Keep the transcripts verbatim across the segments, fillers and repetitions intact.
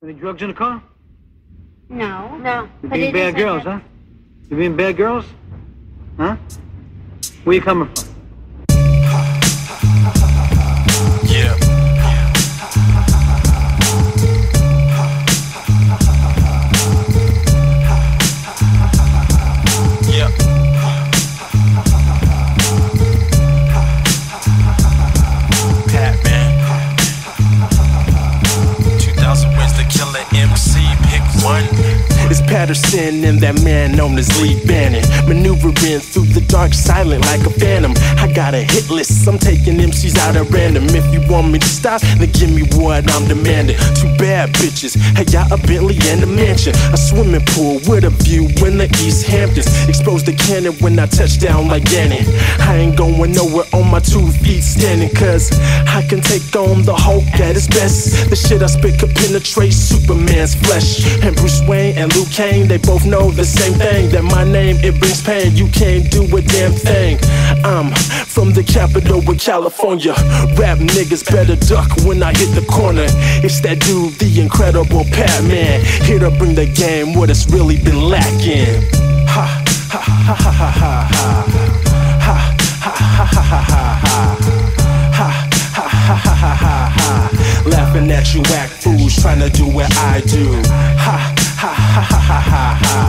Any drugs in the car? No. No. You being bad girls, huh? You being bad girls? Huh? Where you coming from? Yeah. Yeah. Pattmann. two thousand wins the killer M C, pick one. It's Patterson and that man known as Lee Bannon, maneuvering through the dark silent like a phantom. I got a hit list, I'm taking M Cs out at random. If you want me to stop, then give me what I'm demanding. Two bad bitches, hey, y'all a Bentley and a mansion, a swimming pool with a view in the East Hamptons. Exposed the cannon when I touch down like Gannon. I ain't going nowhere on my two feet standing, cause I can take on the Hulk at its best. The shit I spit could penetrate Superman's flesh. And Bruce Wayne and Luke Kane, they both know the same thing, that my name, it brings pain. You can't do a damn thing. I'm from the capital of California. Rap niggas better duck when I hit the corner. It's that dude, the incredible Pattmann, here to bring the game what it's really been lacking. Ha ha ha ha ha ha ha. Ha ha ha ha ha ha ha. Ha ha ha ha ha ha ha. Laughing at you whack fools trying to do what I do. Ha ha ha ha ha ha ha.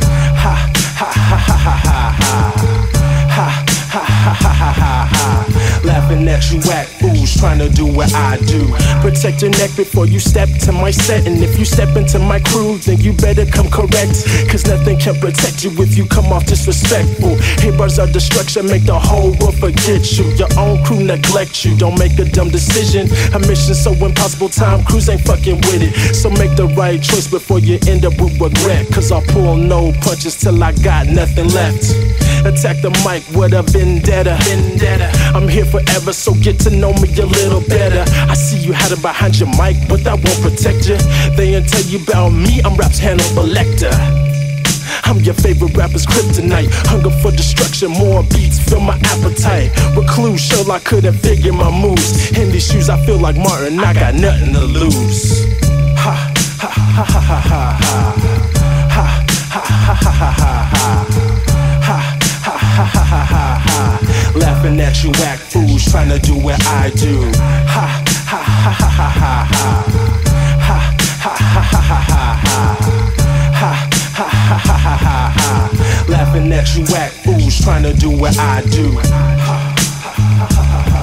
Ha ha ha ha ha ha ha. Ha ha ha ha ha ha ha. Laughing at you whack fools trying to do what I do. Protect your neck before you step to my set, and if you step into my crew, then you better come correct, cause nothing can protect you if you come off disrespectful. Heroes of destruction make the whole world forget you. Your own crew neglect you, don't make a dumb decision. A mission so impossible, Tom Cruise ain't fucking with it. So make the right choice before you end up with regret, cause I'll pull no punches till I got nothing left. Attack the mic with a vendetta. vendetta. I'm here forever, so get to know me a little better. I see you hiding behind your mic, but that won't protect you. They ain't tell you about me, I'm rap's Hannibal Lecter. I'm your favorite rapper's kryptonite. Hunger for destruction, more beats, fill my appetite. Recluse, sure I couldn't figure my moves. In these shoes I feel like Martin, I got nothing to lose. Ha ha ha ha ha ha ha. Ha ha ha ha ha ha ha. Ha ha ha ha ha ha ha. Laughing at you whack fools trying to do what I do. Ha ha ha ha ha ha ha. Ha ha ha ha ha ha ha. Ha ha ha ha ha ha ha. Laughing at you whack fools trying to do what I do. Ha ha ha ha ha.